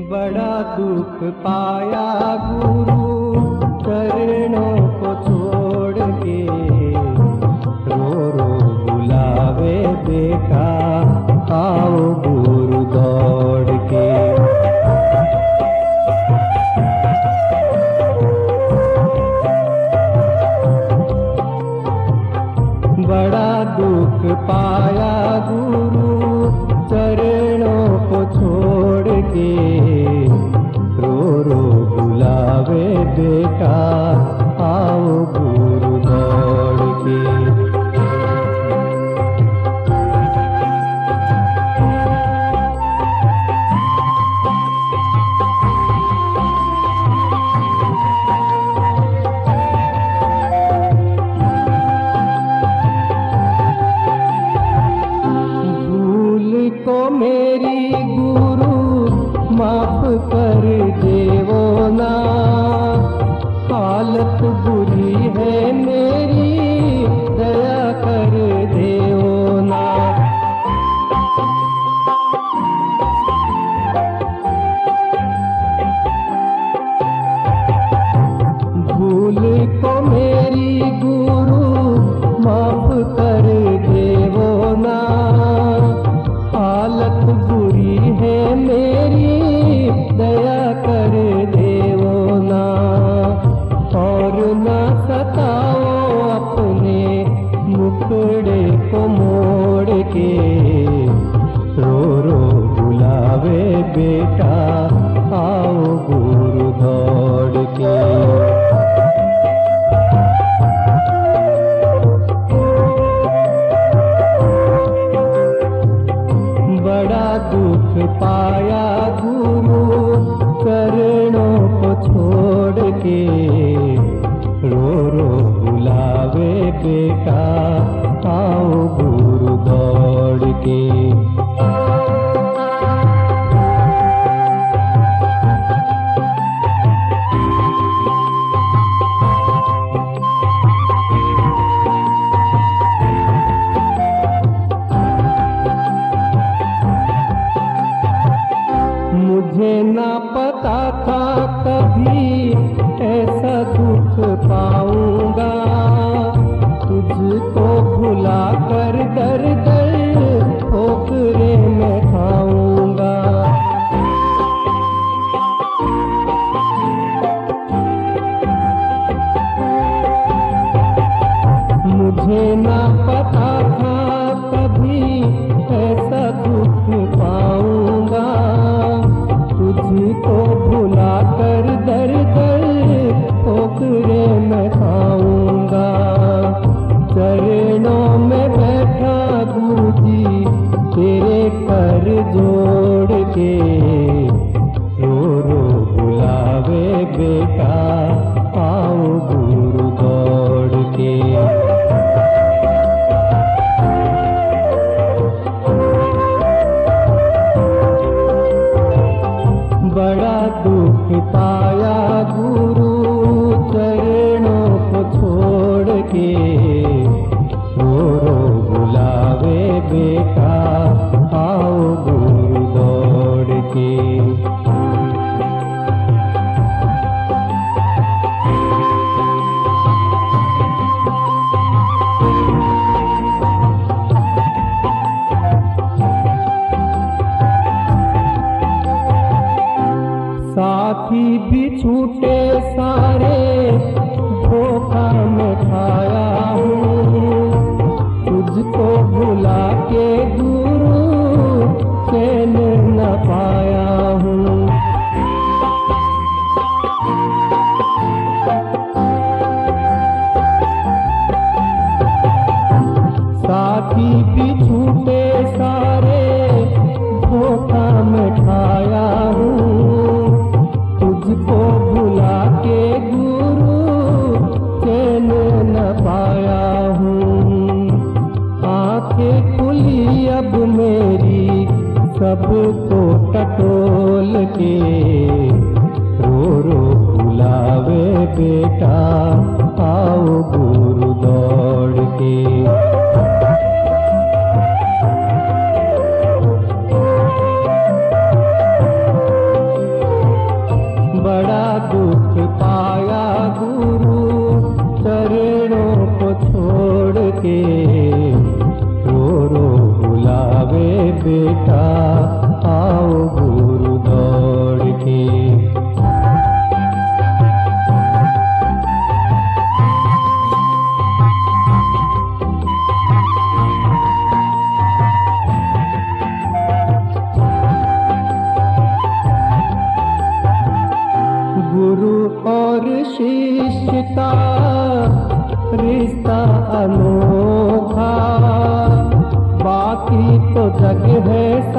बड़ा दुख पाया गुरु चरणों को छोड़ के, रो रो बुलावे बेटा आओ गुरु दौड़ के। बड़ा दुख पाया गुरु चरणों को छोड़ के, रो रो बुलावे बेटा आओ गुरु दौड़ के। मेरी गुरु माफ कर देवो ना, हालत बुरी है मेरी दया कर देवो ना। भूल को मेरी गुरु माफ कर देवो ना, हालत बुरी है मेरी दया कर देवो ना। और न सताओ अपने मुखड़े को मोड़ के, रो रो बुलावे बेटा आओ गुरु दौड़ के। बड़ा दुख पाया गुरु चरणों को छोड़ के, रो रो बुलावे बेटा आओ गुरु दौड़ के। मुझे ना पता था कभी ऐसा दुख पाऊंगा, तुझको भुला कर दर दर ठोकरे में खाऊंगा। मुझे ना पता था कभी ऐसा दुख पाऊंगा, तुझको भुला कर दर दर ठोकरे में खाऊंगा। चरणों में बैठा गुरु जी तेरे कर जोड़ के, रो रो बुलावे बेटा आओ गुरु दौड़ के। बड़ा दुख पाया गुरु चरणों को छोड़ के, रो रो बुलावे बेटा आओ गुरु दौड़ के। साथी भी छूटे सारे धोखा में खाया हूँ, तुझको भुला के गुरु चैन न पाया हूँ। साथी भी छूटे सारे धोखा में खाया हूँ, तुझको भुला के गुरु चैन न पाया हूँ। आंखें खुली अब मेरी सबको टटोल के, रो रो बुलावे बेटा आओ गुरु दौड़ के। शिष्यता रिश्ता अनोखा, बाकी तो जग है